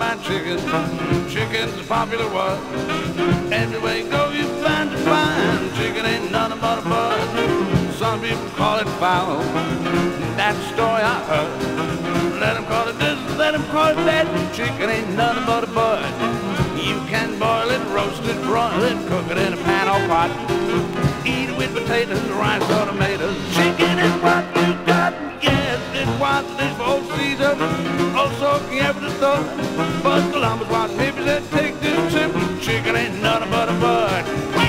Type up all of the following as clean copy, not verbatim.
my chicken. Chicken's a popular word. Everywhere you go, you find to find. Chicken ain't nothing but a bud. Some people call it foul. That's the story I heard. Let them call it this, let them call it that. Chicken ain't nothing but a bud. You can boil it, roast it, broil it, cook it in a pan or pot. Eat it with potatoes, rice or tomatoes. Chicken is what you got. Yes, it was the dish for old Caesar. Also, ever the thought. But Columbus was maybe said, take this trip. Chicken ain't nothing but a bud.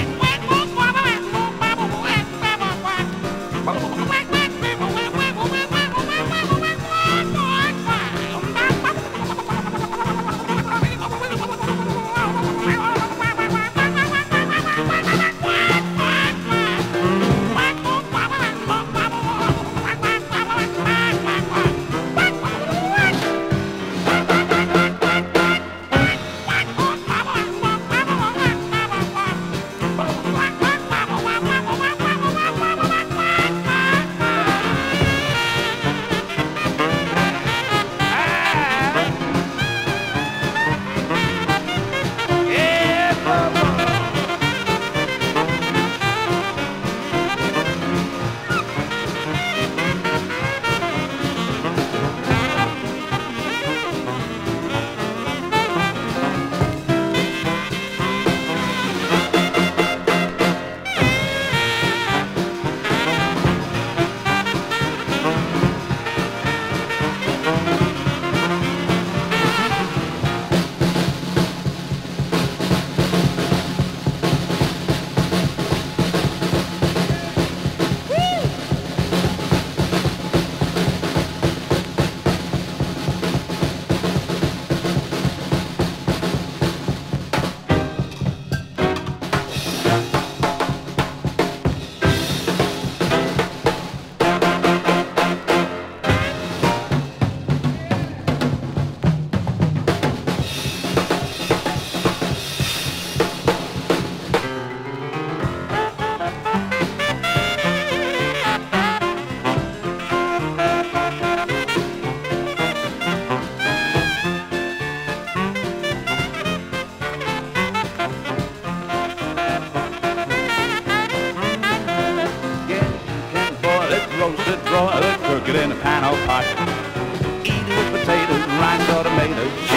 Roast it, broil it, cook it in a pan or pot. Eat it with potatoes, rice or tomatoes.